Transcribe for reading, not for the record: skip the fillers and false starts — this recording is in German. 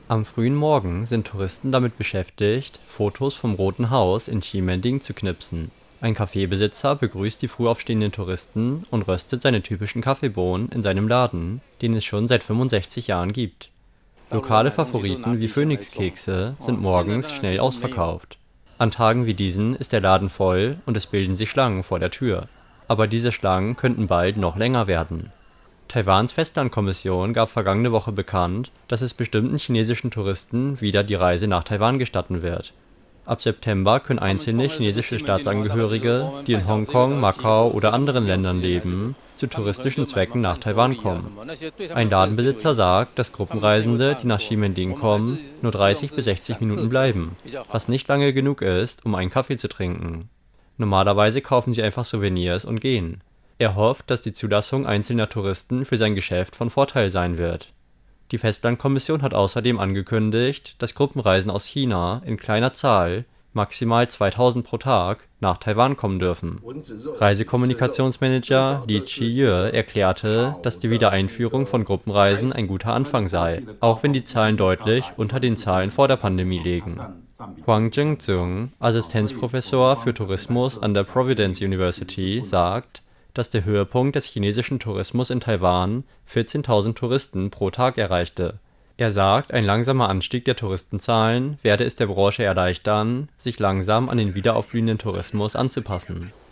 Am frühen Morgen sind Touristen damit beschäftigt, Fotos vom Roten Haus in Ximending zu knipsen. Ein Kaffeebesitzer begrüßt die früh aufstehenden Touristen und röstet seine typischen Kaffeebohnen in seinem Laden, den es schon seit 65 Jahren gibt. Lokale Favoriten wie Phoenix-Kekse sind morgens schnell ausverkauft. An Tagen wie diesen ist der Laden voll und es bilden sich Schlangen vor der Tür. Aber diese Schlangen könnten bald noch länger werden. Taiwans Festlandkommission gab vergangene Woche bekannt, dass es bestimmten chinesischen Touristen wieder die Reise nach Taiwan gestatten wird. Ab September können einzelne chinesische Staatsangehörige, die in Hongkong, Macau oder anderen Ländern leben, zu touristischen Zwecken nach Taiwan kommen. Ein Ladenbesitzer sagt, dass Gruppenreisende, die nach Ximending kommen, nur 30 bis 60 Minuten bleiben, was nicht lange genug ist, um einen Kaffee zu trinken. Normalerweise kaufen sie einfach Souvenirs und gehen. Er hofft, dass die Zulassung einzelner Touristen für sein Geschäft von Vorteil sein wird. Die Festlandkommission hat außerdem angekündigt, dass Gruppenreisen aus China in kleiner Zahl, maximal 2000 pro Tag, nach Taiwan kommen dürfen. Reisekommunikationsmanager Li Qiyue erklärte, dass die Wiedereinführung von Gruppenreisen ein guter Anfang sei, auch wenn die Zahlen deutlich unter den Zahlen vor der Pandemie liegen. Huang Zhengzhong, Assistenzprofessor für Tourismus an der Providence University, sagt, dass der Höhepunkt des chinesischen Tourismus in Taiwan 14.000 Touristen pro Tag erreichte. Er sagt, ein langsamer Anstieg der Touristenzahlen werde es der Branche erleichtern, sich langsam an den wiederaufblühenden Tourismus anzupassen.